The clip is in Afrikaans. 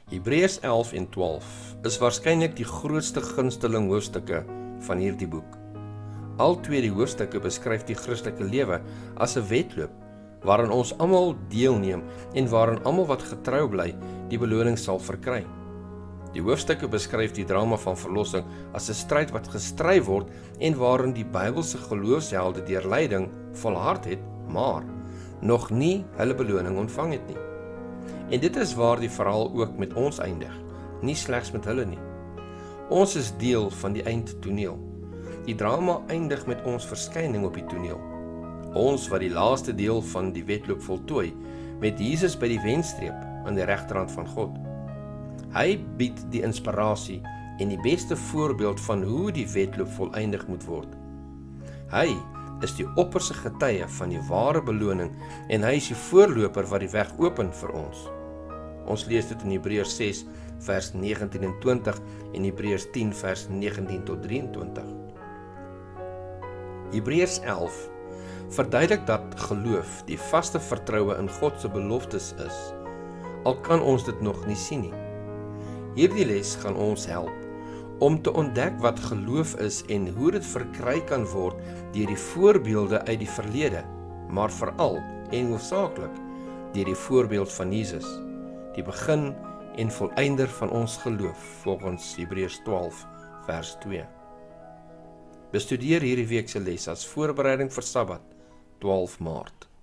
Hebreërs 11 en 12 is waarskynlik die grootste gunsteling hoofstukke van hierdie boek. Al twee die hoofstukke beskryf die Christelike lewe as 'n wedloop, waarin ons almal deelneem en waarin almal wat getrou bly, die beloning sal verkry. Die hoofstukke beskryf die drama van verlossing as 'n stryd wat gestry word en waarin die Bybelse geloofshelde deur lyding volhard het, maar nog nie hulle beloning ontvang het nie. En dit is waar die verhaal ook met ons eindig, nie slegs met hulle nie. Ons is deel van die eindtoneel. Die drama eindig met ons verskyning op die toneel. Ons wat die laaste deel van die wedloop voltooi, met Jesus by die wenstreep aan die regterhand van God. Hy bied die inspirasie en die beste voorbeeld van hoe die wedloop voleindig moet word. Hy is die opperste getuie van die ware beloning en hy is die voorloper wat die weg open vir ons. Ons lees dit in Hebreërs 6 vers 19 en 20 en Hebreërs 10 vers 19 tot 23. Hebreërs 11 verduidelik dat geloof die vaste vertroue in God se beloftes is, al kan ons dit nog nie sien nie. Hierdie les gaan ons help om te ontdek wat geloof is en hoe dit verkry kan word deur die voorbeelde uit die verlede, maar veral en hoofsaaklik deur die voorbeeld van Jesus, die begin en volleinder van ons geloof, volgens Hebreërs 12 vers 2. Bestudeer hierdie week se les as voorbereiding vir Sabbat, 12 Maart.